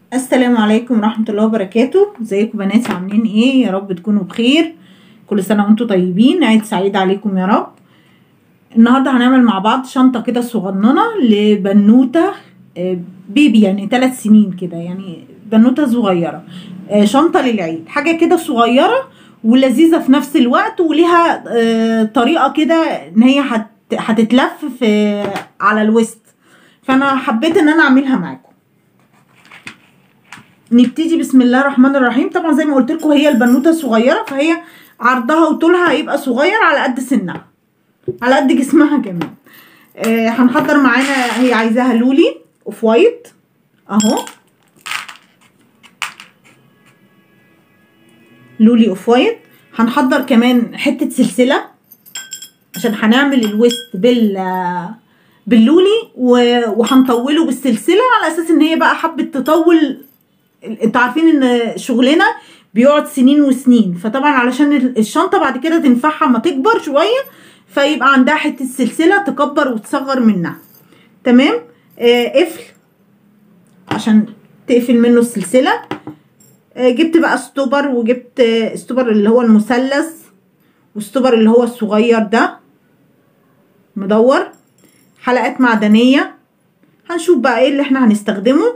السلام عليكم ورحمة الله وبركاته. ازيكم بنات؟ عاملين ايه؟ يا رب تكونوا بخير. كل سنة وانتم طيبين، عيد سعيد عليكم يا رب. النهاردة هنعمل مع بعض شنطة كده صغننة لبنوتة، بيبي يعني 3 سنين كده، يعني بنوتة صغيرة. شنطة للعيد، حاجة كده صغيرة ولذيذة في نفس الوقت، وليها طريقة كده ان هي هتتلف على الوسط. فانا حبيت ان انا اعملها معاكم. نبتدي بسم الله الرحمن الرحيم. طبعا زي ما قلت لكم هي البنوته صغيره، فهي عرضها وطولها هيبقى صغير على قد سنها، على قد جسمها كمان. هنحضر معانا، هي عايزاها لولي اوف وايت اهو، لولي اوف وايت. هنحضر كمان حته سلسله عشان هنعمل الويست باللولي، وهنطوله بالسلسله على اساس ان هي بقى حبت تطول. انتوا عارفين ان شغلنا بيقعد سنين وسنين، فطبعا علشان الشنطه بعد كده تنفعها ما تكبر شويه، فيبقى عندها حته سلسله تكبر وتصغر منها. تمام. قفل عشان تقفل منه السلسله. جبت بقى ستوبر، وجبت ستوبر اللي هو المثلث، وستوبر اللي هو الصغير ده مدور. حلقات معدنيه، هنشوف بقى ايه اللي احنا هنستخدمه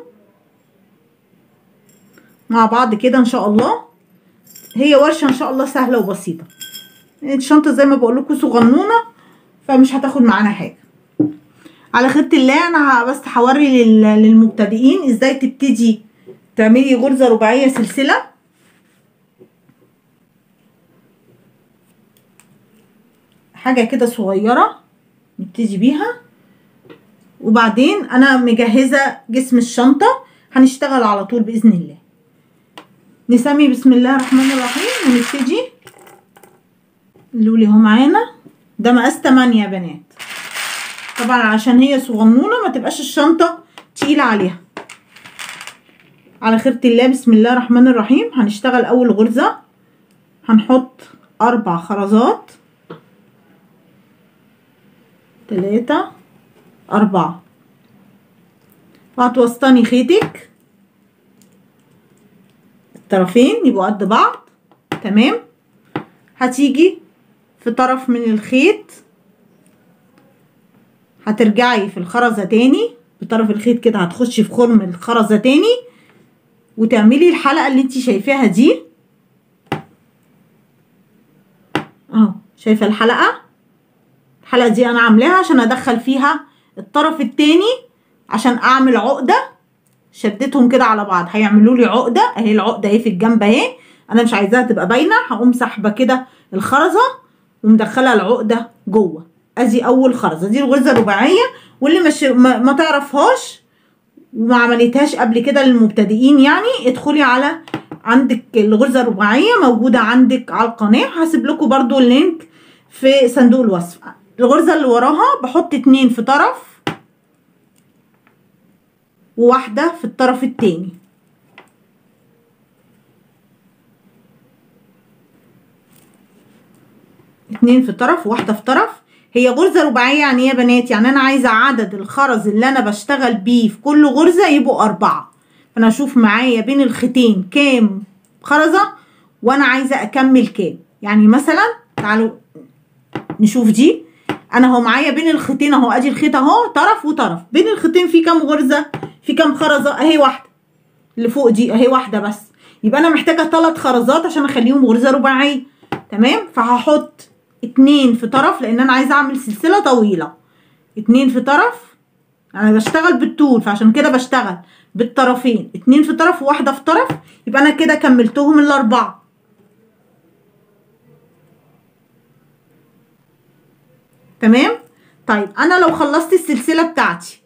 مع بعض كده ان شاء الله. هي ورشه ان شاء الله سهله وبسيطه. الشنطه زي ما بقول لكم صغنونه، فمش هتاخد معانا حاجه. على خيرة الله انا بس هوري للمبتدئين ازاي تبتدي تعملي غرزه رباعيه سلسله. حاجه كده صغيره نبتدي بيها، وبعدين انا مجهزه جسم الشنطه، هنشتغل على طول باذن الله. نسمي بسم الله الرحمن الرحيم ونبتدي. اللولي اهو معانا، ده مقاس 8 يا بنات، طبعا عشان هي صغنونه ما تبقاش الشنطه تقيله عليها. على خيرة الله بسم الله الرحمن الرحيم. هنشتغل اول غرزه، هنحط 4 خرزات، 3 4، وهتوسطني خيطك الطرفين يبقوا قد بعض. تمام. هتيجي في طرف من الخيط، هترجعي في الخرزه تاني بطرف الخيط كده، هتخشي في خرم الخرزه تاني وتعملي الحلقه اللي انت شايفاها دي اهو. شايفه الحلقه دي انا عاملاها عشان ادخل فيها الطرف التاني، عشان اعمل عقده. شدتهم كده على بعض هيعملوا لي عقده اهي. العقده اهي في الجنب اهي، انا مش عايزاها تبقى باينه، هقوم سحبه كده الخرزه ومدخله العقده جوه. ادي اول خرزه، دي الغرزه الرباعيه. واللي مش ما تعرفهاش وما عملتهاش قبل كده للمبتدئين، يعني ادخلي على عندك الغرزه الرباعيه موجوده عندك على القناه، هسيب لكم برده اللينك في صندوق الوصف. الغرزه اللي وراها بحط 2 في طرف وواحده في الطرف التاني. اتنين في طرف وواحده في طرف. هي غرزه رباعيه يعني ايه يا بنات؟ يعني انا عايزه عدد الخرز اللي انا بشتغل بيه في كل غرزه يبقوا 4. فانا اشوف معايا بين الخيطين كام خرزه وانا عايزه اكمل كام. يعني مثلا تعالوا نشوف دي، انا اهو معايا بين الخيطين اهو، ادي الخيط اهو طرف وطرف، بين الخيطين في كام غرزه؟ في كام خرزه؟ اهي واحده اللي فوق دي اهي واحده بس، يبقى انا محتاجه 3 خرزات عشان اخليهم غرزه رباعيه. تمام. فهحط 2 في طرف لان انا عايزه اعمل سلسله طويله. 2 في طرف، انا بشتغل بالطول فعشان كده بشتغل بالطرفين. 2 في طرف وواحده في طرف، يبقى انا كده كملتهم ال4. تمام. طيب انا لو خلصت السلسله بتاعتي،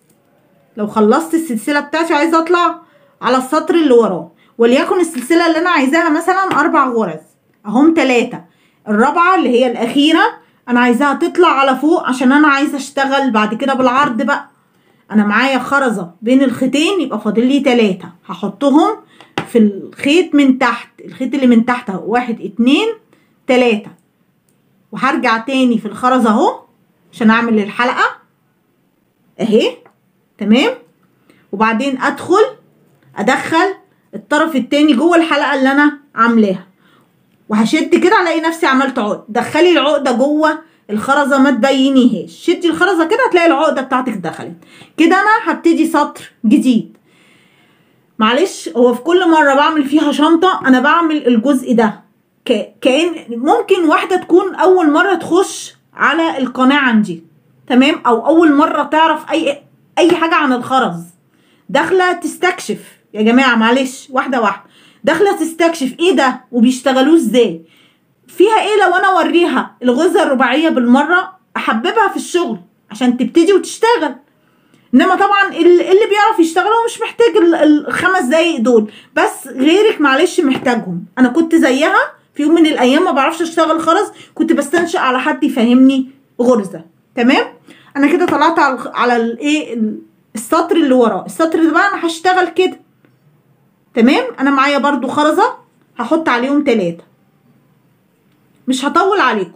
عايزه اطلع على السطر اللي وراه، وليكن السلسله اللي انا عايزاها مثلا 4 غرز اهم، 3. الرابعه اللي هي الاخيره انا عايزاها تطلع على فوق عشان انا عايزه اشتغل بعد كده بالعرض بقى. انا معايا خرزه بين الخيطين يبقى فاضل لي 3، هحطهم في الخيط من تحت، الخيط اللي من تحت اهو، 1 2 3، وهرجع تاني في الخرزه اهو عشان اعمل الحلقه اهي. تمام. وبعدين ادخل ادخل الطرف التاني جوه الحلقه اللي انا عاملاها، وهشد كده الاقي نفسي عملت عقده. دخلي العقده جوه الخرزه ما تبينيهاش، شدي الخرزه كده هتلاقي العقده بتاعتك دخلت. كده انا هبتدي سطر جديد. معلش هو في كل مره بعمل فيها شنطه انا بعمل الجزء ده كأن ممكن واحده تكون اول مره تخش على القناه عندي، تمام، او اول مره تعرف اي حاجه عن الخرز، داخله تستكشف. يا جماعه معلش واحده واحده، داخله تستكشف ايه ده وبيشتغلوه ازاي، فيها ايه لو انا اوريها الغرزه الرباعيه بالمره، احببها في الشغل عشان تبتدي وتشتغل. انما طبعا اللي بيعرف يشتغل هو مش محتاج ال5 دقايق دول، بس غيرك معلش محتاجهم. انا كنت زيها في يوم من الايام ما بعرفش اشتغل خرز، كنت بستنشق على حد يفهمني غرزه. تمام، انا كده طلعت على الايه السطر اللي وراه. السطر ده بقى انا هشتغل كده. تمام، انا معايا برضو خرزه هحط عليهم 3، مش هطول عليكم،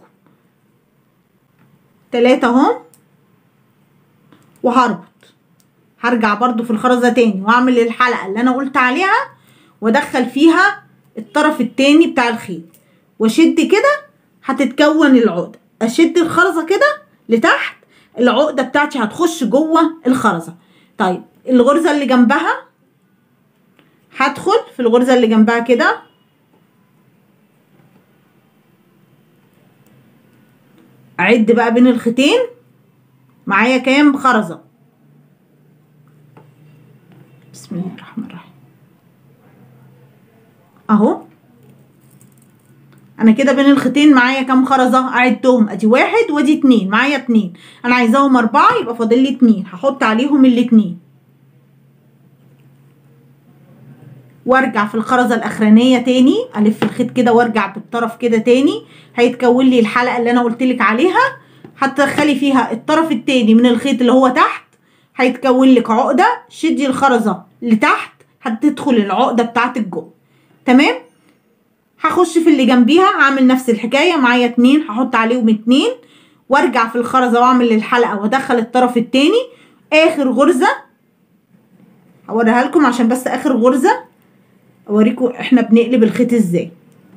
3 اهم، وهربط. هرجع برضو في الخرزه تاني واعمل الحلقه اللي انا قلت عليها وادخل فيها الطرف التاني بتاع الخيط واشد كده، هتتكون العقده. اشد الخرزه كده لتحت، العقده بتاعتي هتخش جوه الخرزه. طيب الغرزه اللي جنبها، هدخل في الغرزه اللي جنبها كده، اعد بقى بين الخيطين معايا كام خرزه. بسم الله الرحمن الرحيم. اهو انا كده بين الخيطين معايا كام خرزه، اعدهم، ادي 1 وادي 2، معايا 2، انا عايزاهم 4 يبقى فاضل لي 2، هحط عليهم الاتنين وارجع في الخرزه الاخرانيه تاني، الف الخيط كده وارجع بالطرف كده تاني، هيتكون لي الحلقه اللي انا قلت لك عليها. هتدخلي فيها الطرف التاني من الخيط اللي هو تحت، هيتكون لك عقده، شدي الخرزه لتحت هتدخل العقده بتاعتك جوه. تمام، هخش في اللي جنبيها هعمل نفس الحكايه، معايا 2 هحط عليهم 2 وارجع في الخرزه واعمل الحلقه وادخل الطرف التاني. اخر غرزه هوريها لكم عشان بس اخر غرزه اوريكم احنا بنقلب الخيط ازاي.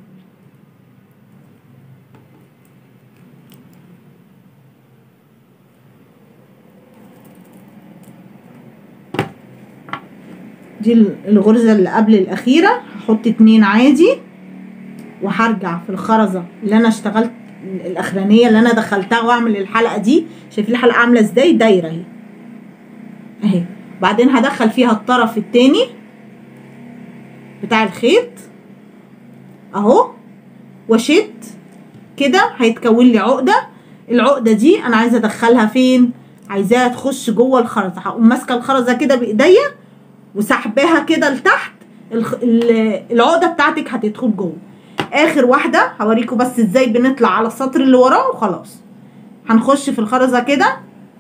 دي الغرزه اللي قبل الاخيره، هحط 2 عادي وهرجع في الخرزه اللي انا اشتغلت الاخرانيه اللي انا دخلتها واعمل الحلقه دي. شايفين الحلقه عامله ازاي؟ دايره اهي اهي. بعدين هدخل فيها الطرف التاني بتاع الخيط اهو واشد كده، هيتكون لي عقده. العقده دي انا عايزه ادخلها فين؟ عايزاها تخش جوه الخرزه. هقوم ماسكه الخرزه كده بايديا وسحباها كده لتحت، العقده بتاعتك هتدخل جوه. اخر واحده هوريكم بس ازاي بنطلع على السطر اللي وراه وخلاص. هنخش في الخرزه كده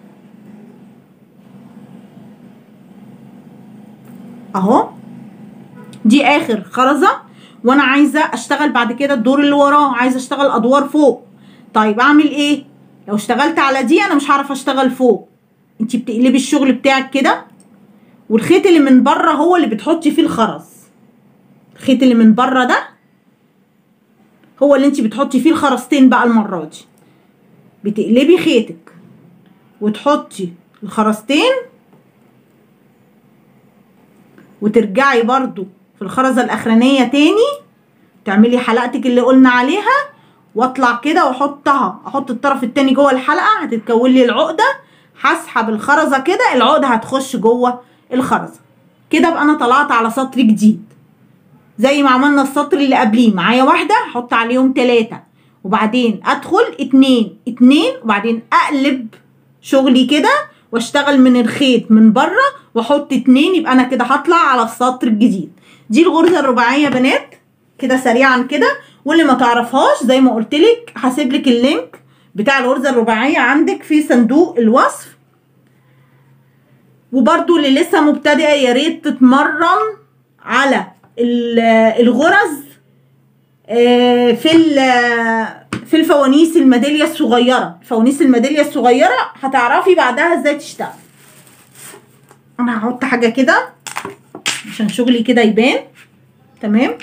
اهو، دي اخر خرزه، وانا عايزه اشتغل بعد كده الدور اللي وراه، عايزه اشتغل ادوار فوق. طيب اعمل ايه؟ لو اشتغلت على دي انا مش هعرف اشتغل فوق. انتي بتقلبي الشغل بتاعك كده، والخيط اللي من بره هو اللي بتحطي فيه الخرز. الخيط اللي من بره ده هو اللي انتي بتحطي فيه الخرزتين بقى. المره دي بتقلبي خيطك وتحطي الخرزتين وترجعي برضو في الخرزه الاخرانيه تاني، تعملي حلقتك اللي قلنا عليها، واطلع كده واحطها، احط الطرف التاني جوه الحلقه، هتتكون لي العقده، هسحب الخرزه كده، العقده هتخش جوه الخرزه كده. ابقى انا طلعت على سطر جديد زي ما عملنا السطر اللي قبليه. معايا واحده هحط عليهم 3 وبعدين ادخل 2 2 وبعدين اقلب شغلي كده واشتغل من الخيط من بره واحط 2، يبقى انا كده هطلع على السطر الجديد. دي الغرزه الرباعيه يا بنات كده سريعا كده. واللي ما تعرفهاش زي ما قلت لك هسيب لك اللينك بتاع الغرزه الرباعيه عندك في صندوق الوصف. وبرده اللي لسه مبتدئه يا ريت تتمرن على الغرز في الفوانيس الميداليه الصغيره. الفوانيس الميداليه الصغيره هتعرفي بعدها ازاي تشتغل. انا هحط حاجه كده عشان شغلي كده يبان. تمام،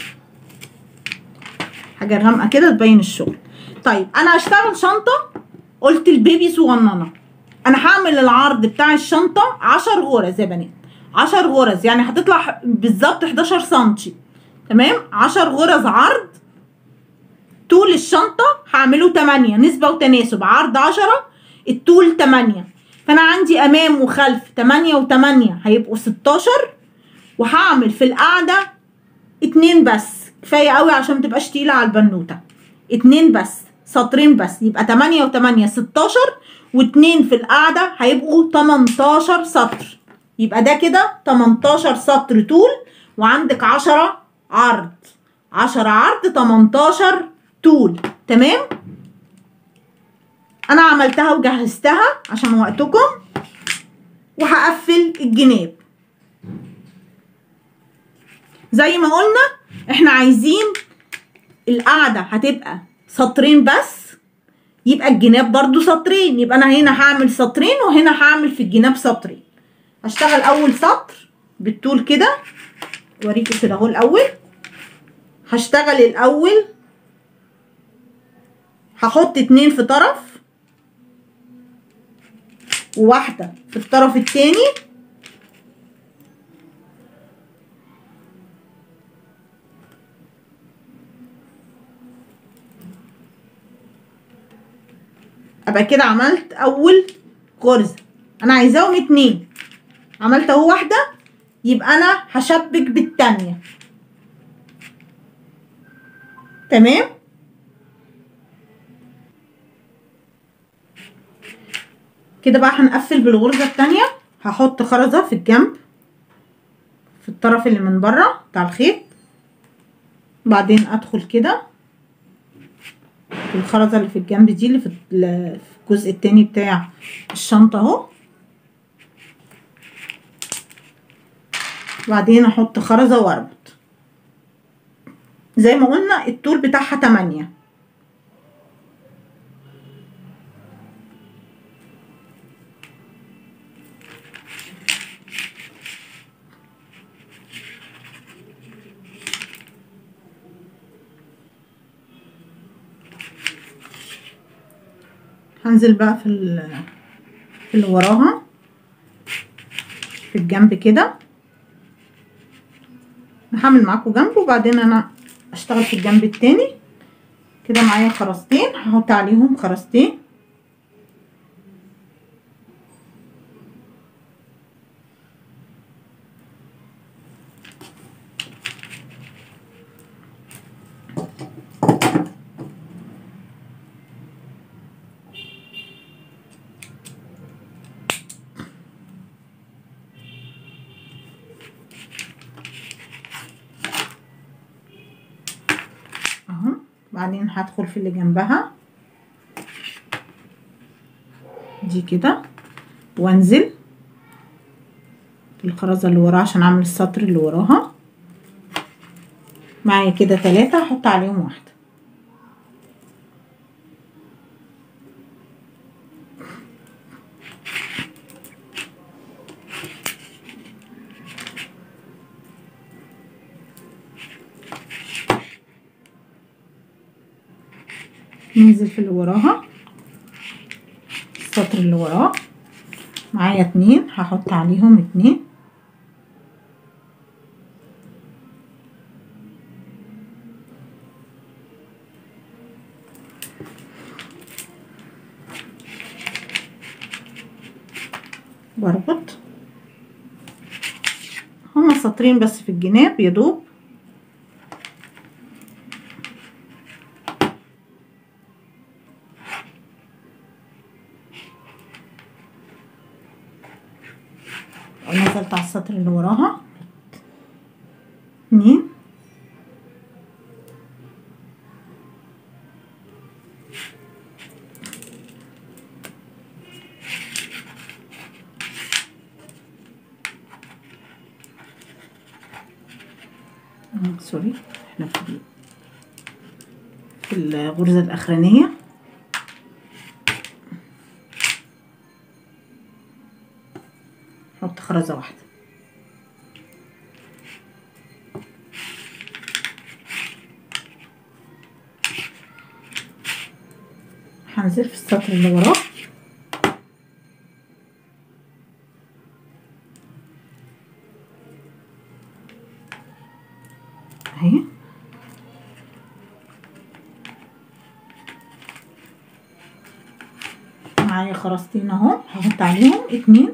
حاجه غامقه كده تبين الشغل. طيب انا هشتغل شنطه، قلت البيبي صغننه. انا هعمل العرض بتاع الشنطه 10 غرز يا بنات، 10 غرز يعني هتطلع بالظبط 11 سنتي. تمام، 10 غرز عرض. طول الشنطه هعمله 8 نسبه وتناسب، عرض 10 الطول 8. فانا عندي امام وخلف 8 و8 هيبقوا 16. وهعمل في القاعده 2 بس، كفايه قوي عشان متبقاش تقيله على البنوته. 2 بس، سطرين بس، يبقى 8 و8 16، و2 في القاعده هيبقوا 18 سطر. يبقى ده كده 18 سطر طول، وعندك 10 عرض، 10 عرض 18 طول. تمام، انا عملتها وجهزتها عشان وقتكم. وهقفل الجناب زي ما قلنا. احنا عايزين القاعده هتبقى سطرين بس، يبقى الجناب برضو سطرين، يبقى انا هنا هعمل سطرين وهنا هعمل في الجناب سطرين. هشتغل اول سطر بالطول كده، اوريكم كده اهو. الاول هشتغل الاول هحط 2 في طرف وواحده في الطرف التاني، ابقى كده عملت اول غرزه. انا عايزاهم 2، عملت اهو واحده، يبقى انا هشبك بالتانيه. تمام، كده بقى هنقفل بالغرزه التانيه. هحط خرزه في الجنب في الطرف اللي من بره بتاع الخيط، بعدين ادخل كده في الخرزه اللي في الجنب دي اللي في الجزء التاني بتاع الشنطه اهو. بعدين احط خرزه واربط زي ما قلنا. الطول بتاعها 8. هنزل بقى في اللي وراها في الجنب كده. هعمل معاكم جنب وبعدين انا اشتغل في الجنب التاني. كده معايا خرزتين، هحط عليهم خرزتين. اهو، بعدين هدخل في اللي جنبها دي كده وانزل في الخرزه اللي وراها عشان اعمل السطر اللي وراها. معايا كده 3، هحط عليهم واحده. ننزل في اللي وراها السطر اللي وراه. معايا 2، هحط عليهم 2. واربط. هما سطرين بس في الجناب يدوب. ونزلت على السطر اللي وراها 2. سوري، احنا في الغرزة الأخرانية. حط خرزة واحدة. هنزل في السطر اللي وراه اهي. معايا خرزتين اهو، هحط عليهم 2.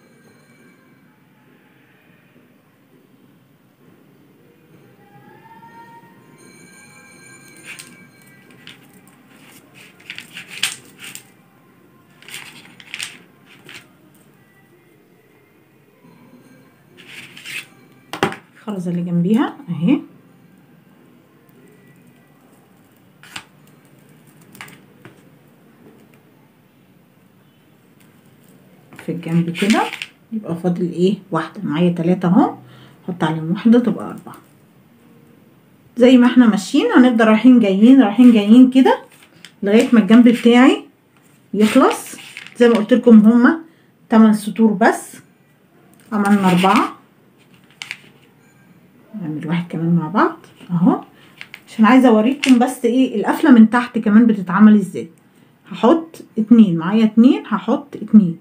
الخرزة اللي جنبيها اهي، في الجنب كده. يبقى فاضل ايه؟ واحدة. معايا 3 اهو، احط عليهم واحدة تبقى 4. زي ما احنا ماشيين هنفضل رايحين جايين رايحين جايين كده لغاية ما الجنب بتاعي يخلص. زي ما قلت لكم هما 8 سطور بس، عملنا 4. نعمل واحد كمان مع بعض اهو، عشان عايزه اوريكم بس ايه القفله من تحت كمان بتتعمل ازاي. هحط 2، معايا 2، هحط 2.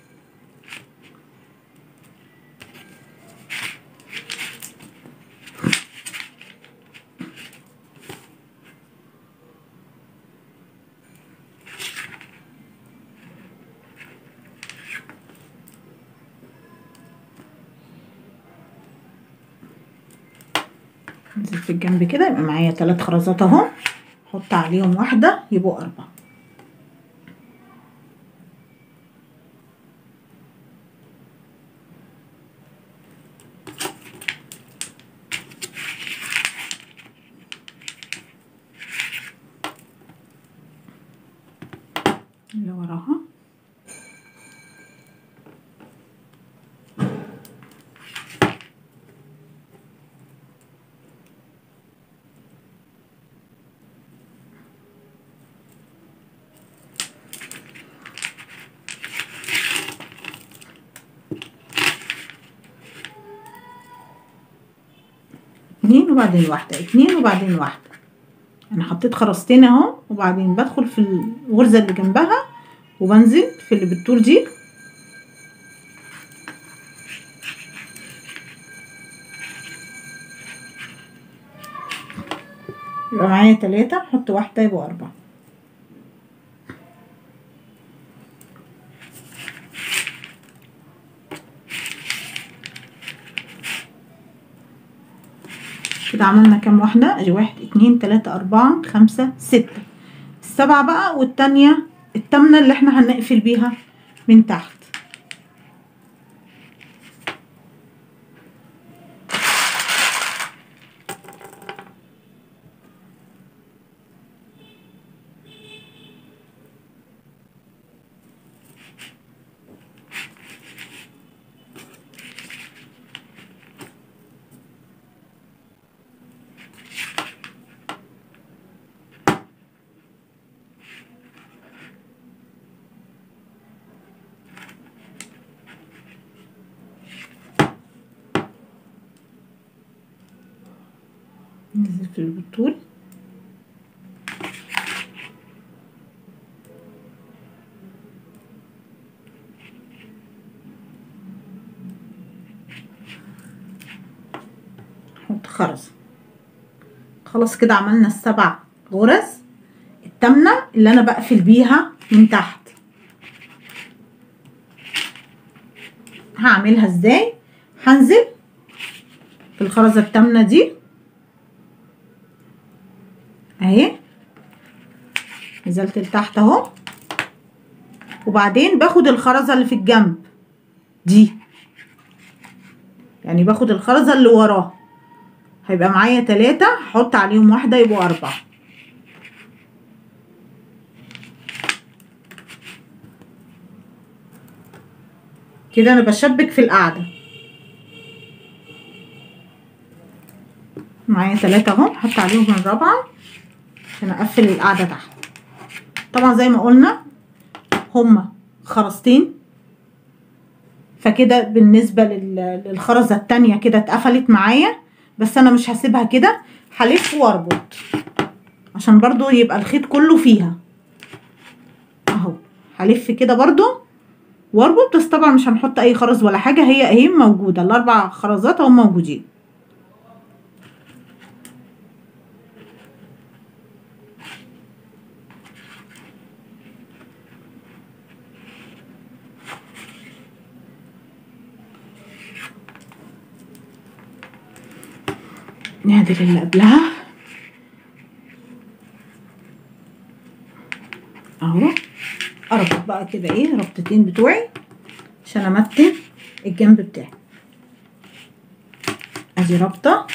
انزل في الجنب كده، يبقى معايا 3 خرزات اهو، احط عليهم واحده يبقوا 4. اللي وراها اتنين وبعدين واحدة، 2 وبعدين واحدة. انا حطيت خرزتين اهو، وبعدين بدخل في الغرزة اللي جنبها وبنزل في اللي بالطول دي. يبقى معايا 3، احط واحدة يبقوا 4. كده عملنا كام واحدة؟ ادي 1 2 3 4 5 6. السبعة بقى والتانية التامنة اللي احنا هنقفل بيها من تحت. ننزل في البطول نحط خرز. خلاص كده عملنا ال7 غرز. التامنة اللي انا بقفل بيها من تحت هعملها ازاي؟ هنزل في الخرزة التامنة دي اهي، نزلت لتحت اهو، وبعدين باخد الخرزة اللي في الجنب دي، يعني باخد الخرزة اللي وراها. هيبقى معايا 3، هحط عليهم واحدة يبقوا 4. كده انا بشبك في القاعدة. معايا 3 اهو، هحط عليهم الرابعة عشان اقفل القاعدة تحت. طبعا زي ما قلنا هما خرزتين، فكده بالنسبة للخرزة التانية كده اتقفلت معايا، بس انا مش هسيبها كده، هلف واربط عشان برضو يبقى الخيط كله فيها. هلف كده برضو واربط، بس طبعا مش هنحط اي خرز ولا حاجه، هي اهي موجوده، الاربع خرزات اهم موجودين. نعدل اللي قبلها اهو، اربط بقى كده ايه ربطتين بتوعي عشان امتن الجنب بتاعي. ادي ربطه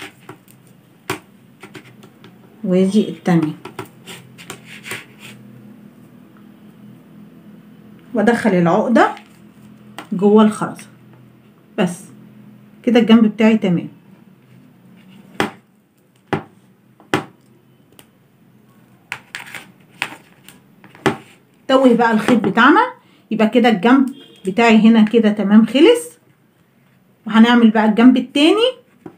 وادي التانية، وادخل العقده جوه الخرزه. بس كده الجنب بتاعي تمام. توه بقى الخيط بتاعنا، يبقى كده الجنب بتاعي هنا كده تمام خلص. وهنعمل بقى الجنب التاني،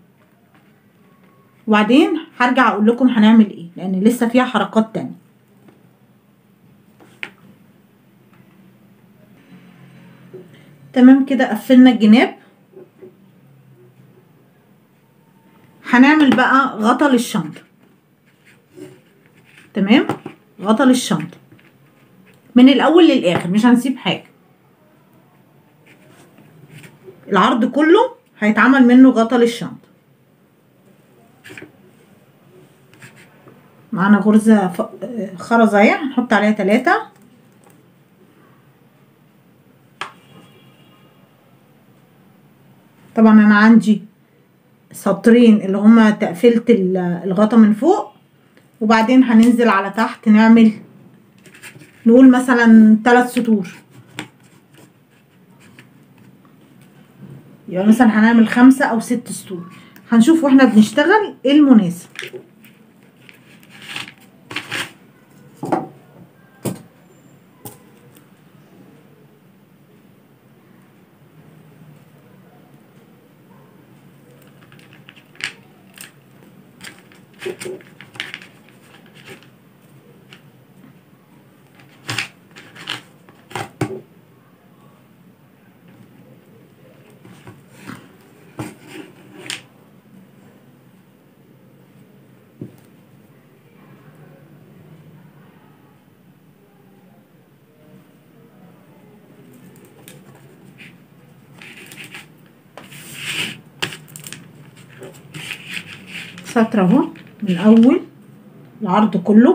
وبعدين هرجع اقول لكم هنعمل ايه، لان لسه فيها حركات تانية. تمام كده قفلنا الجناب. هنعمل بقى غطا للشنطة. تمام، غطا للشنطة من الاول للاخر، مش هنسيب حاجة. العرض كله هيتعمل منه غطا للشنطة. معانا غرزة خرزة اهي، هنحط عليها 3. طبعا انا عندي سطرين اللي هما تقفيلة الغطا من فوق، وبعدين هننزل على تحت نعمل نقول مثلا 3 سطور، يبقى مثلا هنعمل 5 أو 6 سطور. هنشوف واحنا بنشتغل ايه المناسب. سطر اهو من اول العرض كله.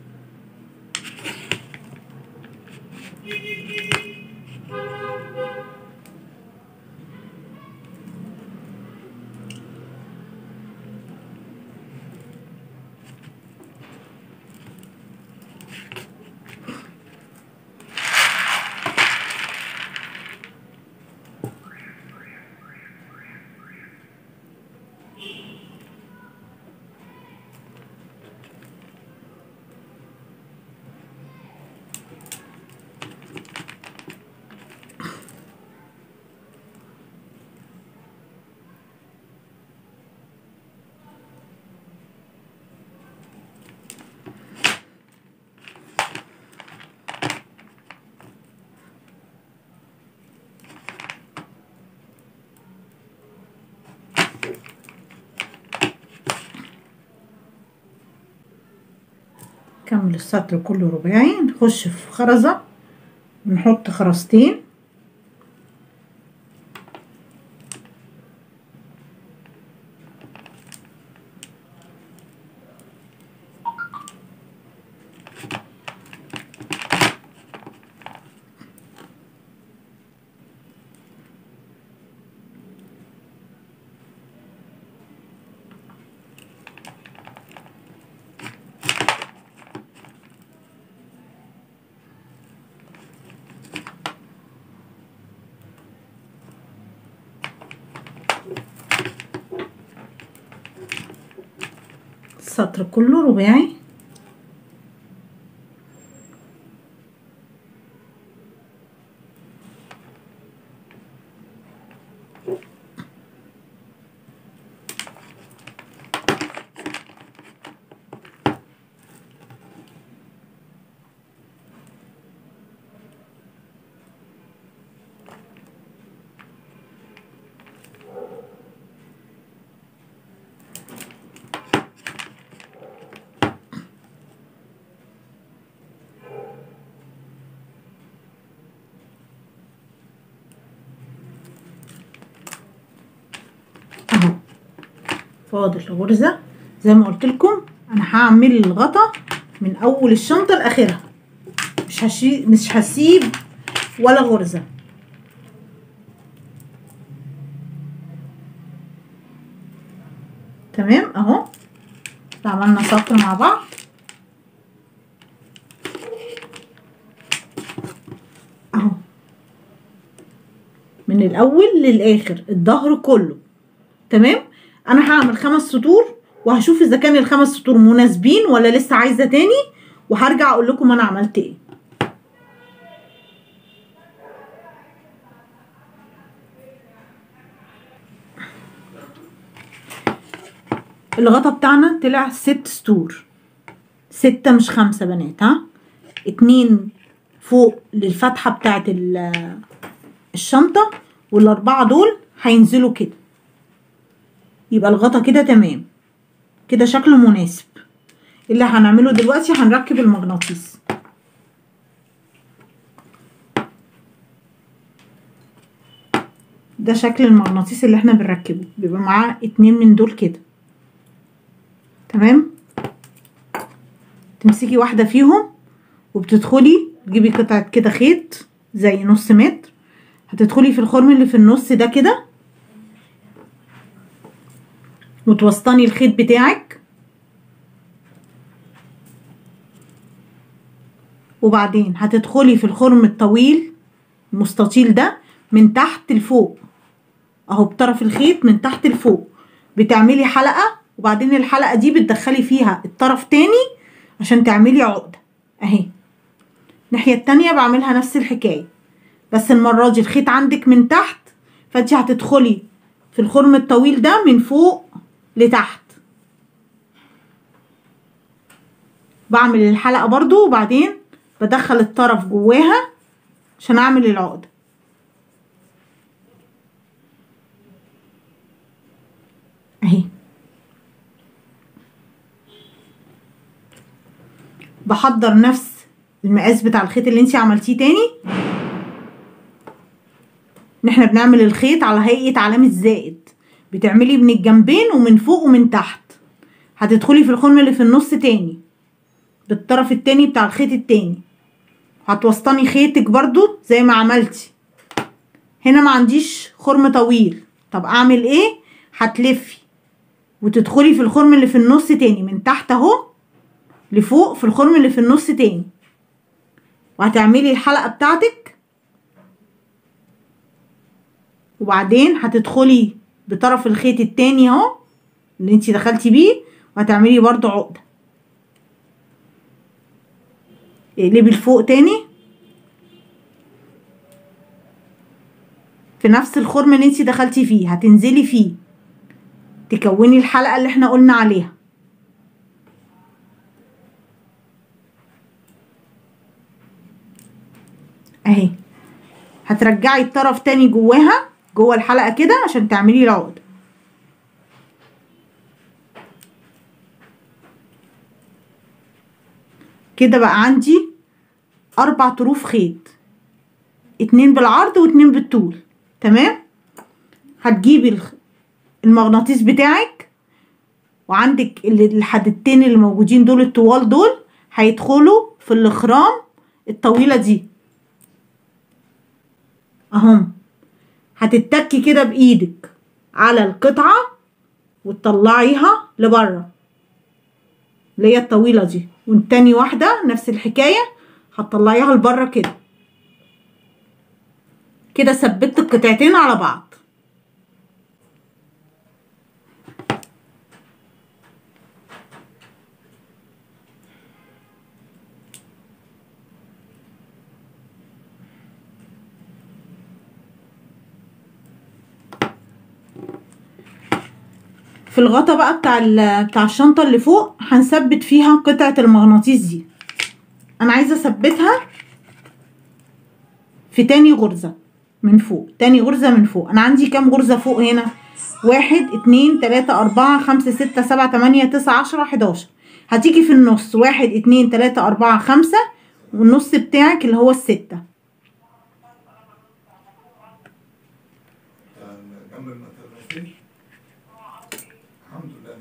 كمل السطر كله رباعي، نخش في خرزة ونحط خرزتين. السطر كله رباعي. فاضل غرزة زي ما قلت لكم. انا هعمل الغطا من اول الشنطة لاخرها، مش هسيب ولا غرزة. تمام اهو، عملنا سطر مع بعض اهو من الاول للاخر الظهر كله. تمام. انا هعمل 5 سطور وهشوف اذا كان ال5 سطور مناسبين ولا لسه عايزه تاني، وهرجع اقول لكم انا عملت ايه. الغطا بتاعنا طلع 6 سطور، 6 مش 5 بنات، ها 2 فوق للفتحه بتاعت الشنطه، والاربعه دول هينزلوا كده. يبقى الغطا كده تمام، كده شكله مناسب. اللي هنعمله دلوقتي هنركب المغناطيس. ده شكل المغناطيس اللي احنا بنركبه، بيبقى معاه 2 من دول كده. تمام. تمسكي واحده فيهم وبتدخلي تجيبي قطعه كده خيط زي نص متر، هتدخلي في الخرم اللي في النص ده كده وتوسطني الخيط بتاعك، وبعدين هتدخلي في الخرم الطويل المستطيل ده من تحت لفوق اهو بطرف الخيط من تحت لفوق، بتعملي حلقة، وبعدين الحلقة دي بتدخلي فيها الطرف تاني عشان تعملي عقدة اهي. الناحية التانية بعملها نفس الحكاية، بس المرة دي الخيط عندك من تحت، فانت هتدخلي في الخرم الطويل ده من فوق لتحت. بعمل الحلقة برضو، وبعدين بدخل الطرف جواها عشان اعمل العقدة اهي. بحضر نفس المقاس بتاع الخيط اللي انت عملتيه تاني. ان احنا بنعمل الخيط على هيئة علامة زائد، بتعملي من الجنبين ومن فوق ومن تحت. هتدخلي في الخرم اللي في النص تاني بالطرف التاني بتاع الخيط التاني، هتوسطني خيطك برضو زي ما عملتي. هنا ما عنديش خرم طويل، طب اعمل ايه؟ هتلفي وتدخلي في الخرم اللي في النص تاني من تحت اهو لفوق في الخرم اللي في النص تاني، وهتعملي الحلقة بتاعتك، وبعدين هتدخلي بطرف الخيط التاني اهو اللي انتي دخلتي بيه، وهتعملي برضو عقدة. اقلبي لفوق تاني في نفس الخرم اللي انتي دخلتي فيه، هتنزلي فيه تكوني الحلقة اللي احنا قلنا عليها اهي. هترجعي الطرف تاني جواها جوه الحلقة كده عشان تعملي العقدة. كده بقى عندي 4 طروف خيط، 2 بالعرض و2 بالطول. تمام. هتجيبي المغناطيس بتاعك، وعندك الحدتين اللي موجودين دول الطوال دول هيدخلوا في الاخرام الطويلة دي اهم. هتتكي كده بايدك على القطعة وتطلعيها لبره اللي هي الطويلة دي، والتاني واحدة نفس الحكاية هتطلعيها لبره كده. كده ثبتت القطعتين على بعض. في الغطا بقى بتاع الشنطة اللي فوق هنثبت فيها قطعة المغناطيس دي. انا عايزة اثبتها في تاني غرزة من فوق، تاني غرزة من فوق. انا عندي كام غرزة فوق هنا؟ 1 2 3 4 5 6 7 8 9 10 11. هتيجي في النص 1 2 3 4 5 والنص بتاعك اللي هو ال6. الحمد لله.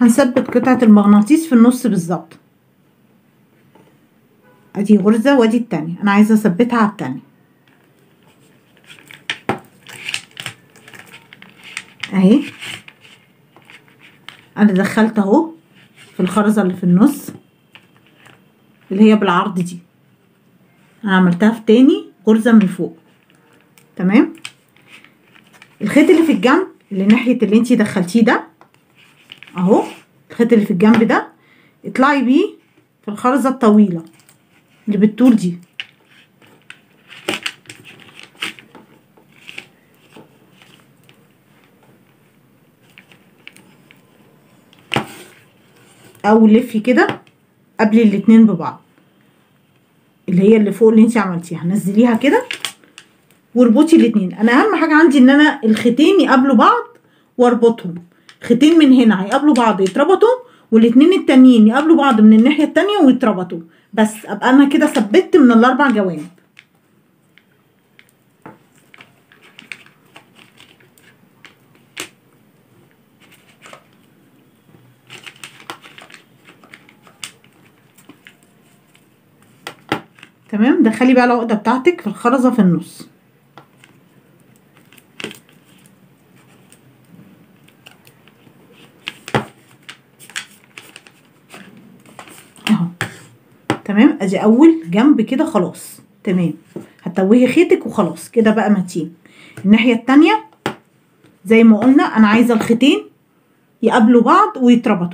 هنثبت قطعة المغناطيس في النص بالظبط. ادي غرزة وادي التانية، انا عايزة اثبتها على التانية اهي. انا دخلت اهو في الخرزة اللي في النص اللي هي بالعرض دي، انا عملتها في تاني غرزة من فوق. تمام. الخيط اللي في الجنب اللي ناحية اللي انتي دخلتيه ده اهو، الخيط اللي في الجنب ده اطلعي بيه في الخرزة الطويلة اللي بالطول دي. او لفي كده قبل الاتنين ببعض، اللي هي اللي فوق اللي انتي عملتيها نزليها كده واربطي الاتنين. انا اهم حاجة عندي ان انا الخيطين يقابلوا بعض واربطهم. خيطين من هنا هيقابلوا بعض يتربطوا، والاتنين التانيين يقابلوا بعض من الناحية التانية ويتربطوا، بس ابقى انا كده ثبت من الاربع جوانب. تمام. دخلي بقى العقدة بتاعتك في الخرزة في النص اهو. تمام. ادي اول جنب كده خلاص. تمام. هتوهي خيطك وخلاص كده بقى متين. الناحية التانية زي ما قلنا انا عايزة الخيطين يقابلوا بعض ويتربطوا.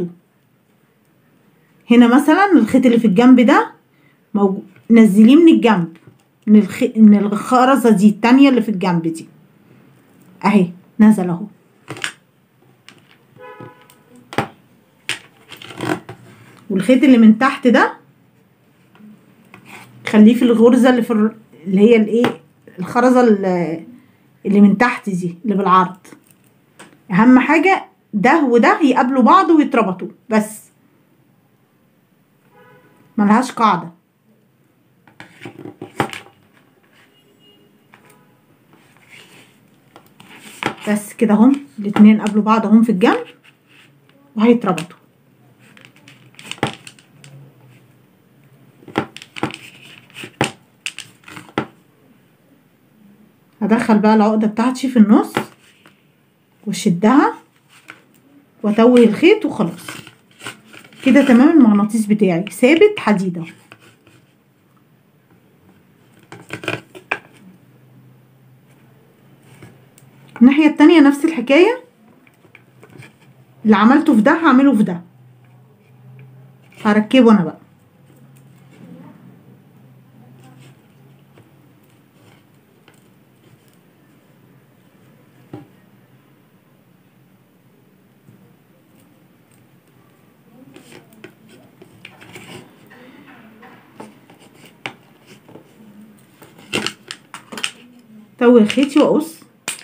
هنا مثلا الخيط اللي في الجنب ده موجود، نزليه من الجنب من الخرزة دي التانية اللي في الجنب دي اهي، نزل اهو. والخيط اللي من تحت ده خليه في الغرزة اللي هي الايه، الخرزة اللي من تحت دي اللي بالعرض. اهم حاجة ده وده يقابلوا بعض ويتربطوا بس، ملهاش قاعدة. بس كده هم الاتنين قابلوا بعض هم في الجنب وهيتربطوا. هدخل بقى العقدة بتاعتي في النص واشدها واتوه الخيط وخلاص كده. تمام. المغناطيس بتاعي ثابت حديدة. الناحية التانية نفس الحكاية، اللي عملته في ده هعمله في ده، هركبه انا بقى. توه خيطي واقص.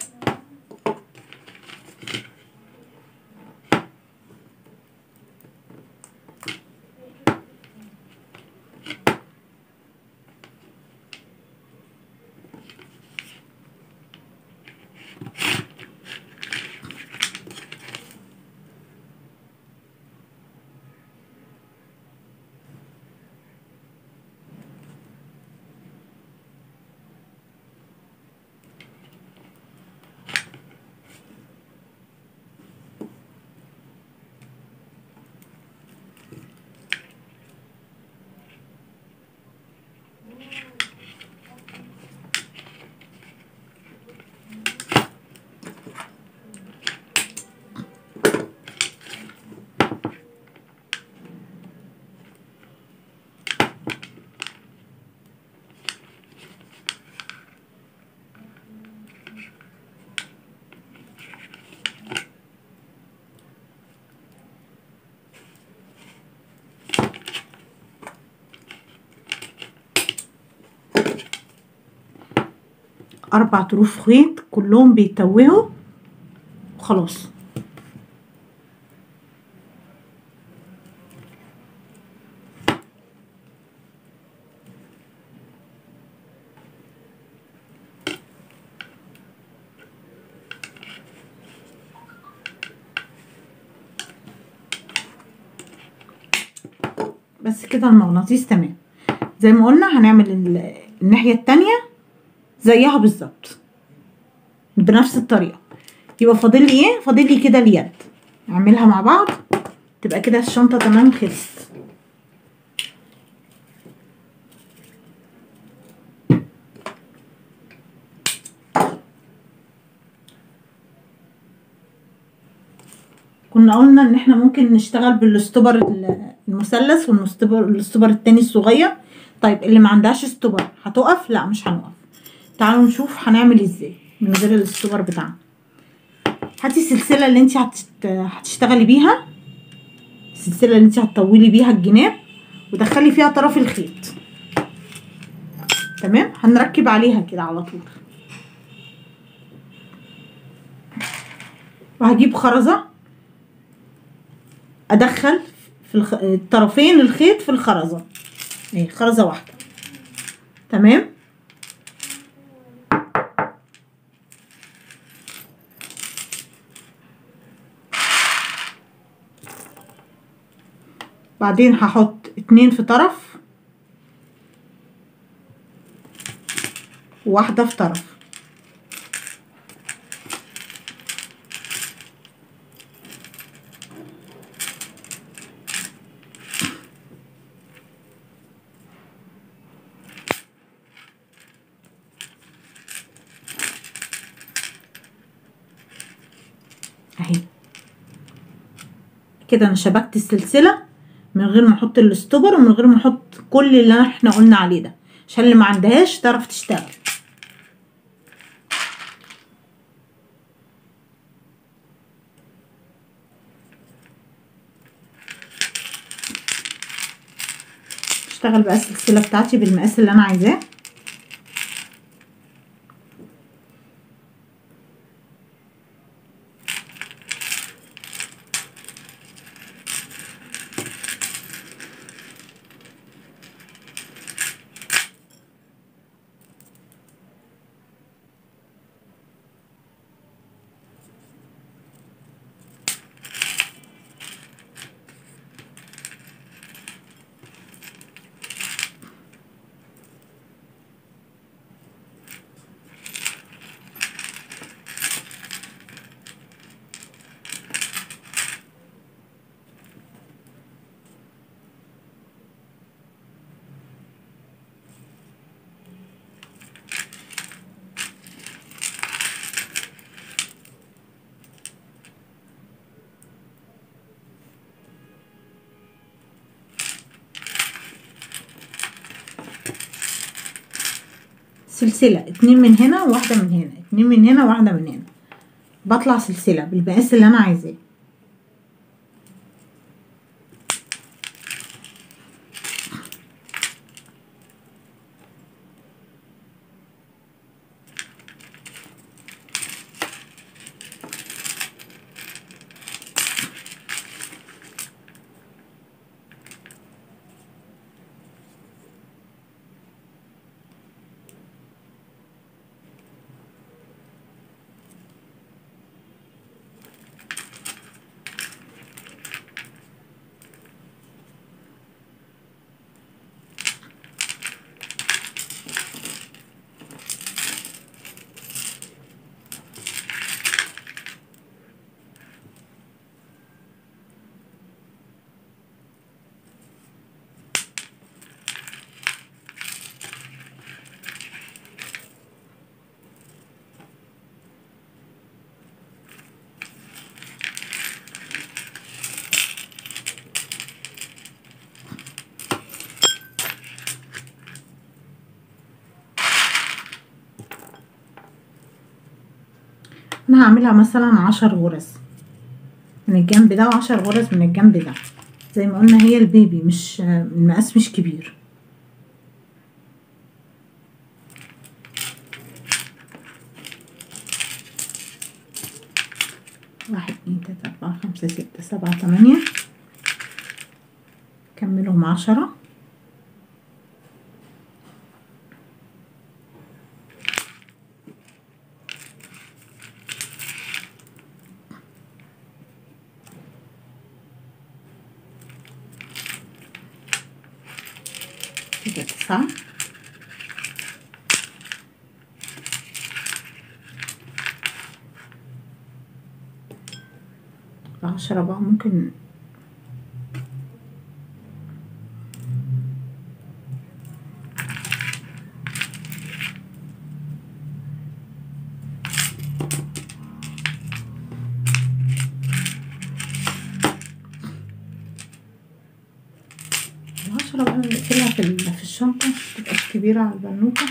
اربع طروف خيط كلهم بيتوهوا وخلاص. بس كده المغناطيس تمام. زي ما قلنا هنعمل الناحية التانية زيها بالظبط بنفس الطريقة. يبقى فاضل لي ايه؟ فاضل لي كده اليد، نعملها مع بعض تبقى كده الشنطة تمام خلصت. كنا قلنا ان احنا ممكن نشتغل بالاستوبر المثلث والاستوبر التاني الصغير. طيب اللي ما عندهاش استوبر هتقف؟ لا مش هنقف. تعالوا نشوف هنعمل ازاي من غير الاستوبر بتاعنا. هاتي السلسله اللي انت هتشتغلي بيها، السلسله اللي انت هتطولي بيها الجناب ودخلي فيها طرف الخيط. تمام، هنركب عليها كده على طول. وهجيب خرزه ادخل في الطرفين الخيط في الخرزه، اهي خرزه واحده. تمام، بعدين هحط 2 في طرف وواحده في طرف. اهي كده انا شبكت السلسله من غير ما احط الاستوبر ومن غير ما احط كل اللي احنا قلنا عليه ده، عشان اللي ما عندهاش تعرف تشتغل. اشتغل بقى السلسله بتاعتي بالمقاس اللي انا عايزاه. سلسله 2 من هنا وواحده من هنا، 2 من هنا وواحده من هنا، بطلع سلسله بالمقاس اللي انا عايزاه. 'انا هعملها مثلا 10 غرز من الجنب ده و10 غرز من الجنب ده. زي ما قلنا هي البيبي مش المقاس مش كبير. 1 2 3 4 5 6 7 8 كملهم 10. كده 9. 10 بقى ممكن ال10 بقى نقفلها في الشنطة، متبقاش كبيرة على البنوتة.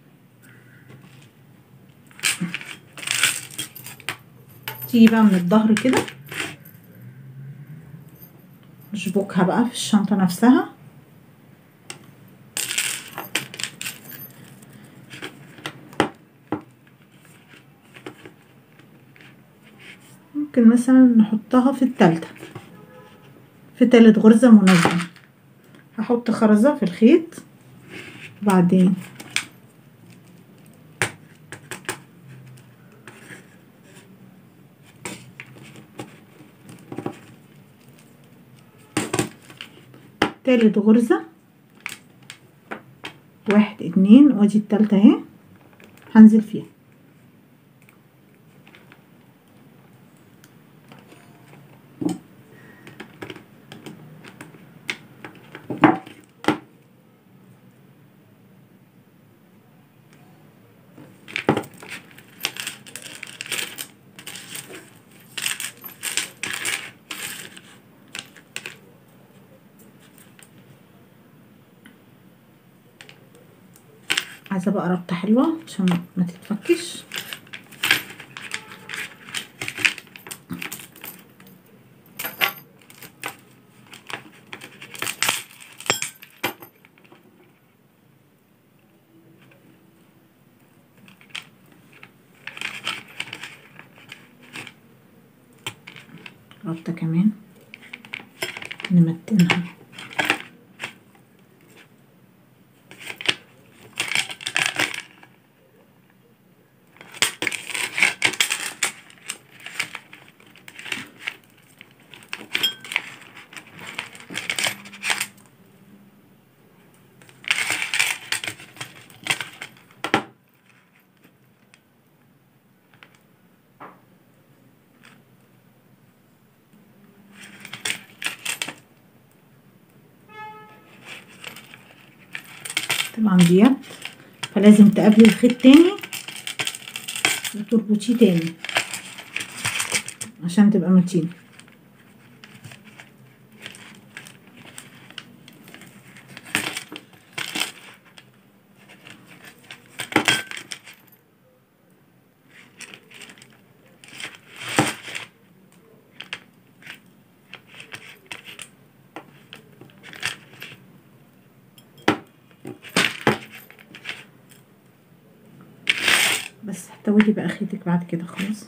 تيجي بقى من الظهر كده نشبكها بقى في الشنطة نفسها. ممكن مثلا نحطها في التالتة، في تالت غرزة منظمة. هحط خرزة في الخيط، وبعدين تالت غرزة 1 2، وادي التالتة اهي هنزل فيها. عايزة بقى ربطة حلوة عشان ما تتفكش. ربطة كمان نمتنها. طبعا ديت فلازم تقابلي الخيط تاني وتربطيه تاني عشان تبقى متينة. بس هتودي بقى خيطك بعد كده خلاص.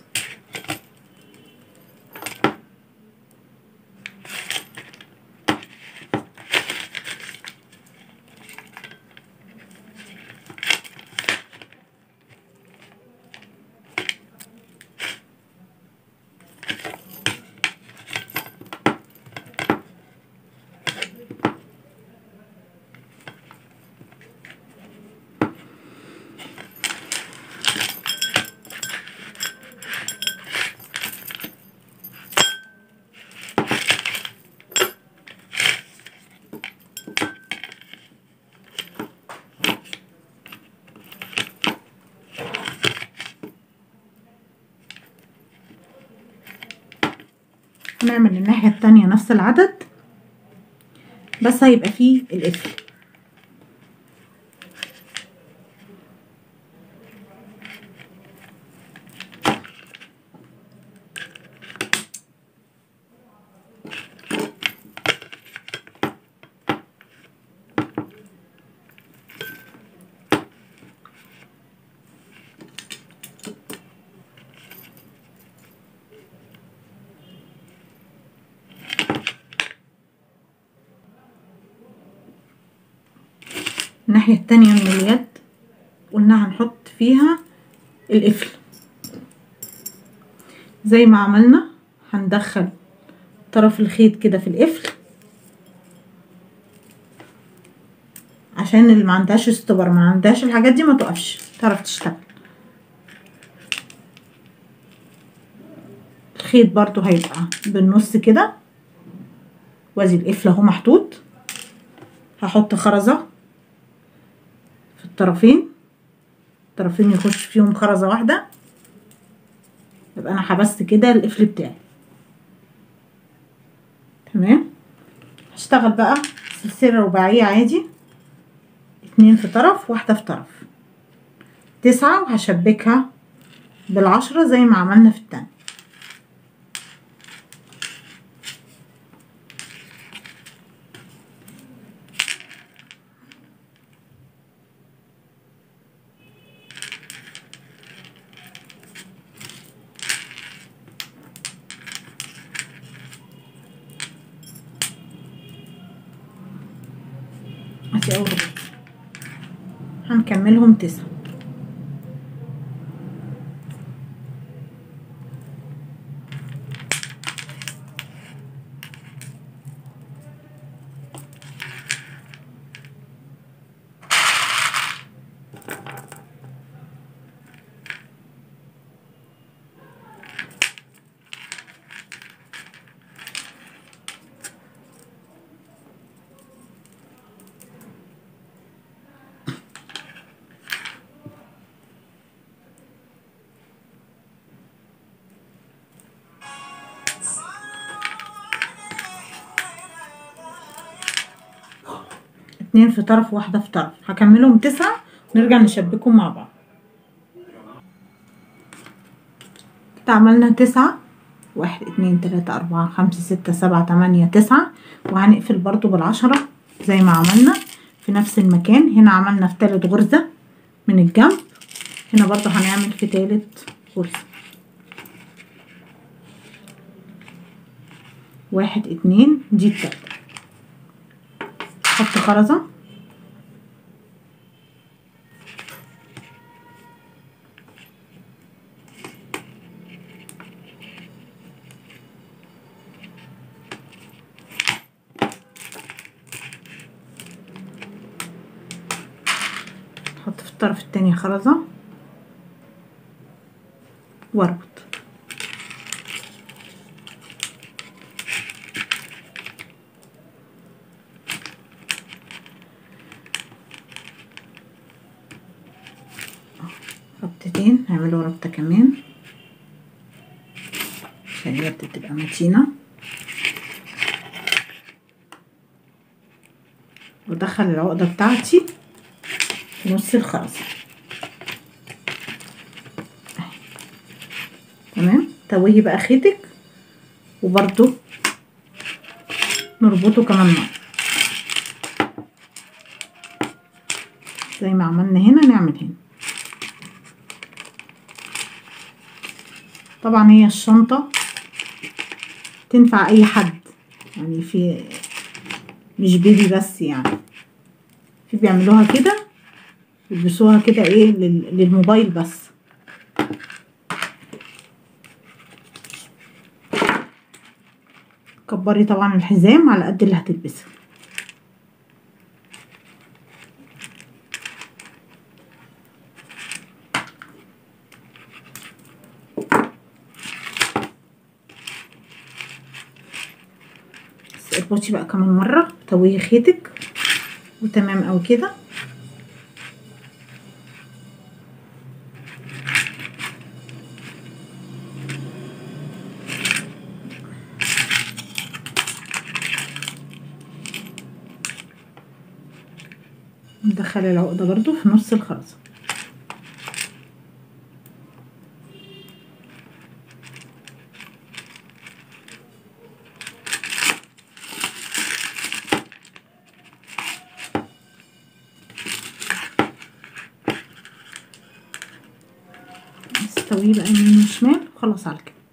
هنعمل الناحية التانية نفس العدد، بس هيبقى فيه القفل. الناحية التانية من اليد قلنا هنحط فيها القفل زي ما عملنا. هندخل طرف الخيط كده في القفل عشان عشان اللي ما عندهاش استبر، ما عندهاش الحاجات دي، ما تقفش تعرف تشتغل. الخيط برضو هيبقى بالنص كده، وادي القفل اهو محطوط. هحط خرزة في الطرفين يخش فيهم خرزة واحدة، يبقى انا حبست كده القفل بتاعي. تمام. هشتغل بقى سلسلة رباعية عادي، 2 في طرف واحدة في طرف، 9، وهشبكها بالعشرة زي ما عملنا في التانية. ادي اول غرزة، هنكملهم 9. اتنين في طرف واحدة في طرف، هكملهم 9 ونرجع نشبكهم مع بعض. كده عملنا 9، 1 2 3 4 5 6 7 8 9، وهنقفل برضو بالعشرة زي ما عملنا في نفس المكان. هنا عملنا في تالت غرزة من الجنب، هنا برضو هنعمل في تالت غرزة، 1 2 دي التالتة. حط خرزة، حط في الطرف التاني خرزة واربط. ربطتين، هعملوا ربطة كمان عشان هي بتبقى متينة، وادخل العقدة بتاعتي في نص الخرزة. تمام. توهي بقى خيطك وبرضو نربطه كمان مرة زي ما عملنا هنا، نعمل هنا. طبعا هي الشنطة تنفع اي حد، يعني في مش بيبي بس، يعني في بيعملوها كده يلبسوها كده ايه للموبايل بس. كبري طبعا الحزام على قد اللي هتلبسه. اربطي بقى كمان مرة، توهي خيطك وتمام اوي كده. ندخل العقدة برضو في نص الخرزة. استوي بقى يمين وشمال، خلاص على كده.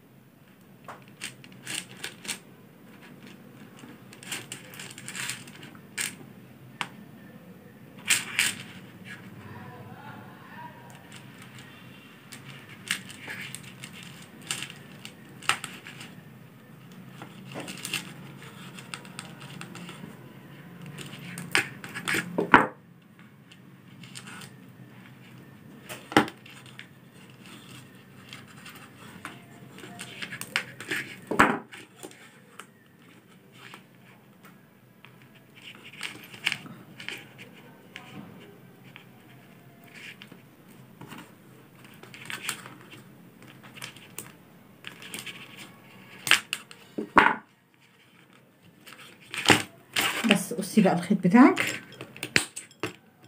بس قصي بقى الخيط بتاعك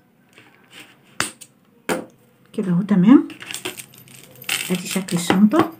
كده اهو تمام. ادي شكل الشنطه.